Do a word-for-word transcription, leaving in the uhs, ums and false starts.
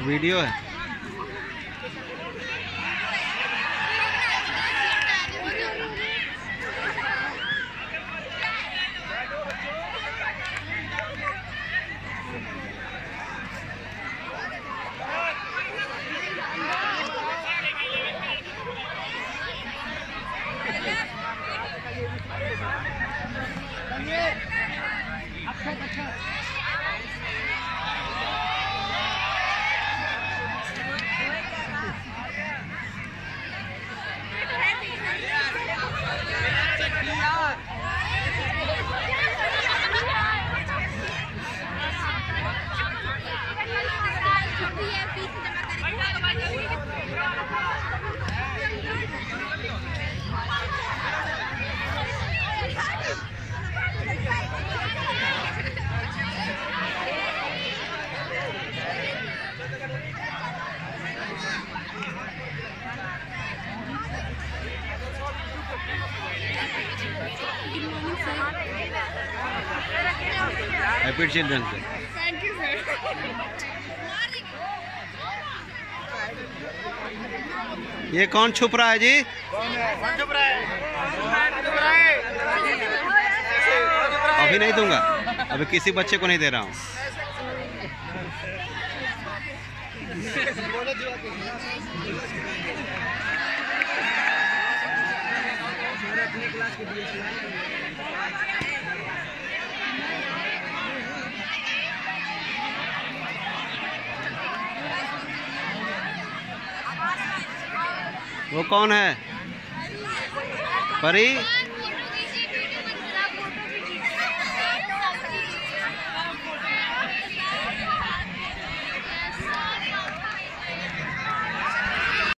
Video है। अच्छा अच्छा happy children day. Thank you sir. ये कौन छुप रहा है जी? कौन छुप रहा है? अभी नहीं दूंगा, अभी किसी बच्चे को नहीं दे रहा हूँ। वो कौन है? परी?